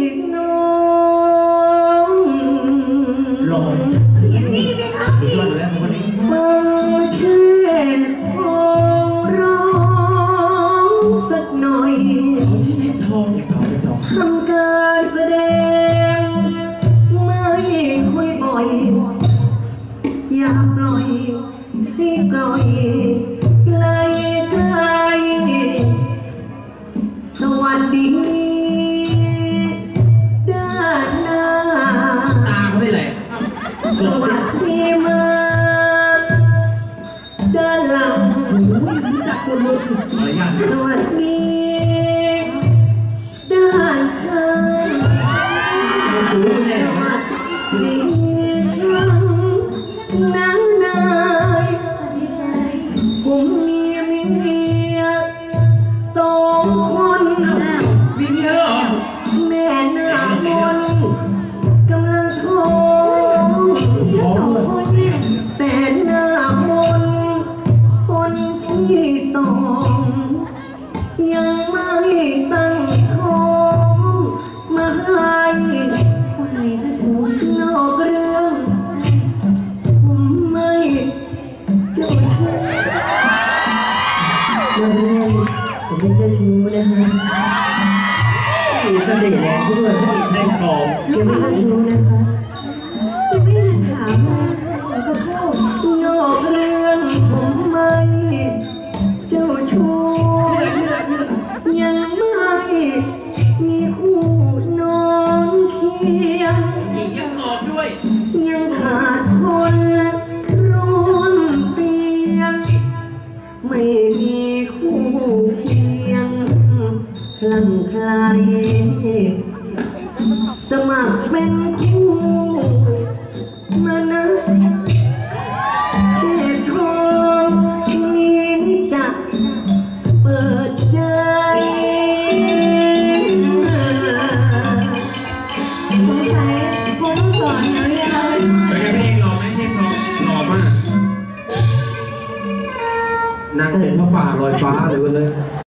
น้องหล่อนี่ไหมครับสุดยอดอยู่แล้วคนนี้ฟังเทศทองร้องสักหน่อยชื่อเทพทองทำการแสดงไม่ค่อยบ่อยอย่าปล่อยให้กล่อยไกลไกลสวัสดีด้านหน้าตาเขาได้เลยสวัสดีมาด้านหลังรู้จักคนเลยสวัสดีด้านข้างสวัสดีครั้งน้ำนายผมมีเมีย2 คนมีเมียเหรอแม่หน้ามนกำลังท้อง2 คนแต่หน้ามนคนที่2ยังไม่ตั้งท้องมาให้คนนี้ก็ชูนอกเรื่องผมไม่เจ้าชู้เราเรื่องผมเป็นเจ้าชู้นะฮะสีเสน่ห์แรงด้วยพระเอกในทองยังไม่เจ้าชู้นะคะยังไม่ได้ถามเลยก็เข้านอกเรื่องผมไม่เจ้าชู้ยังไม่มีคู่นอนเคียงหญิงยังโสดด้วยยังขาดคนร่วมเตียงไม่มีคู่เคียงคลั่งไคล้สมัครเป็นคู่มานะเทพทองนี้จะเปิดใจสงสัยคงต้องก่อนนะเนี่ยเป็นไงเพลงหล่อไหมเทพทองหล่อมากนางเป็นพระป่าลอยฟ้าเลยวันเลย